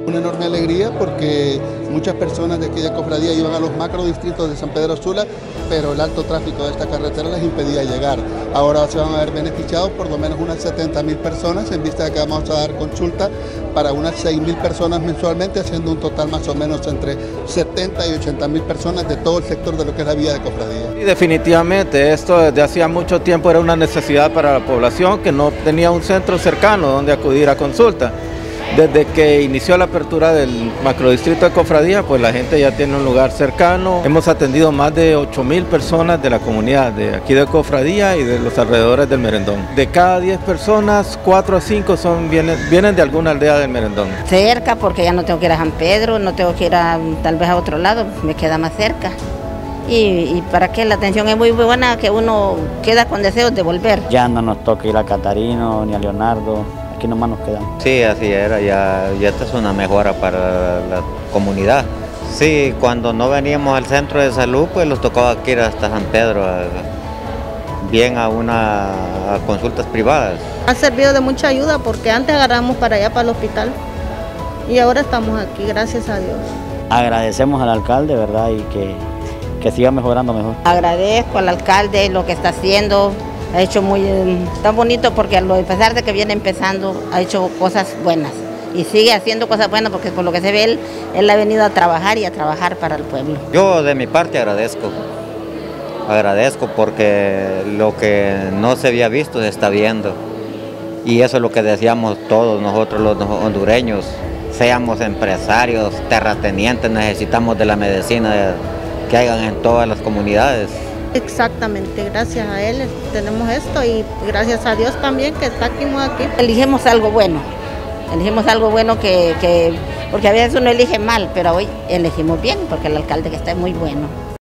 Una enorme alegría porque muchas personas de aquella cofradía iban a los macrodistritos de San Pedro Sula, pero el alto tráfico de esta carretera les impedía llegar. Ahora se van a ver beneficiados por lo menos unas 70.000 personas, en vista de que vamos a dar consulta para unas 6.000 personas mensualmente, haciendo un total más o menos entre 70 y 80.000 personas de todo el sector de lo que es la vía de cofradía. Y definitivamente esto desde hacía mucho tiempo era una necesidad para la población que no tenía un centro cercano donde acudir a consulta. Desde que inició la apertura del macrodistrito de Cofradía, pues la gente ya tiene un lugar cercano. Hemos atendido más de 8.000 personas de la comunidad de aquí de Cofradía y de los alrededores del Merendón. De cada 10 personas, 4 a 5 vienen de alguna aldea del Merendón. Cerca, porque ya no tengo que ir a San Pedro, no tengo que ir tal vez a otro lado, me queda más cerca. Y para que la atención es muy buena, que uno queda con deseos de volver. Ya no nos toca ir a Catarino ni a Leonardo. Aquí nomás nos quedamos. Sí, así era, ya esta es una mejora para la comunidad. Sí, cuando no veníamos al centro de salud, pues nos tocaba ir hasta San Pedro, a consultas privadas. Ha servido de mucha ayuda porque antes agarramos para allá, para el hospital, y ahora estamos aquí, gracias a Dios. Agradecemos al alcalde, ¿verdad? Y que siga mejorando mejor. Agradezco al alcalde lo que está haciendo. Ha hecho tan bonito porque a pesar de que viene empezando, ha hecho cosas buenas y sigue haciendo cosas buenas porque por lo que se ve él ha venido a trabajar y a trabajar para el pueblo. Yo de mi parte agradezco porque lo que no se había visto se está viendo y eso es lo que decíamos todos nosotros los hondureños, seamos empresarios, terratenientes, necesitamos de la medicina que hagan en todas las comunidades. Exactamente, gracias a él tenemos esto y gracias a Dios también que está aquí. Elegimos algo bueno porque a veces uno elige mal, pero hoy elegimos bien porque el alcalde que está es muy bueno.